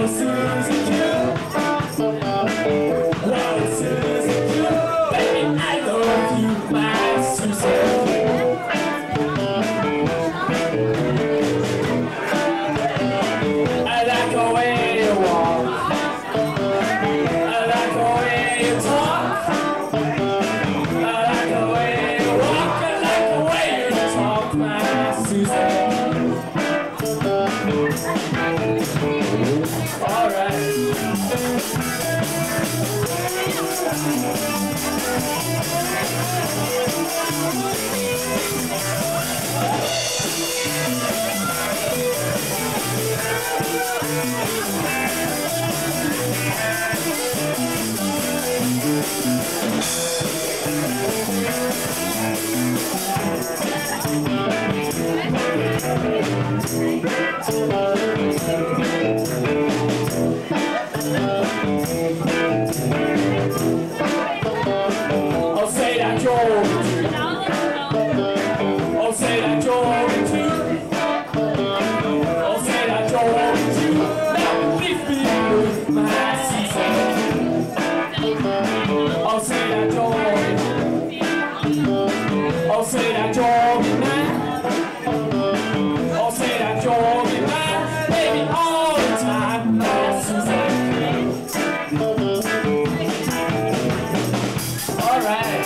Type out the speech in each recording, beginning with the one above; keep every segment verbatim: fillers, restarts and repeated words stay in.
Oh, Susie Q. Oh, Susie Q. Baby, I love you, my Susie Q. I like the way you walk. I like the way you talk. I like the way you walk. I like the way you talk, my Susie. All right. I'll say that you're I'll say that you're into I'll say that you're into Now leave me with my Susie. I'll say that you're I'll say that you're mine. I'll say that you're mine, baby, all the time, my Susie. All right.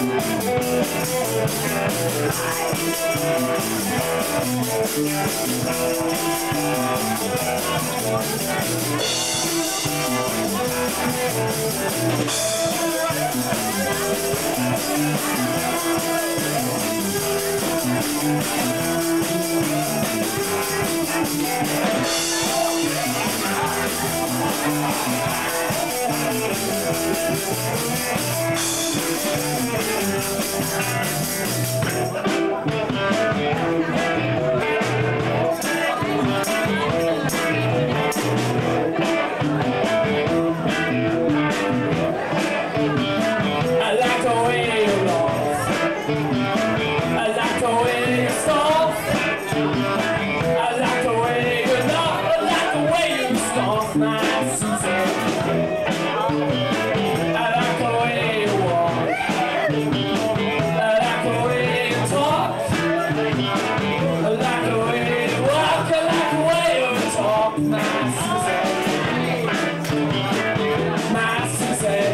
I like the way you laugh. I like the way you stop. I like the way you laugh. I like the way you stop, my Susie. I like the way you walk. I like the way you talk. I like the way you walk. I like the way you talk, my Susie. My Susie.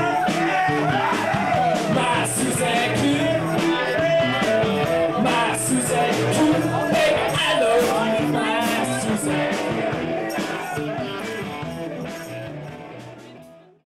My Susie Q. My Susie Q. Baby, I love you, my Susie.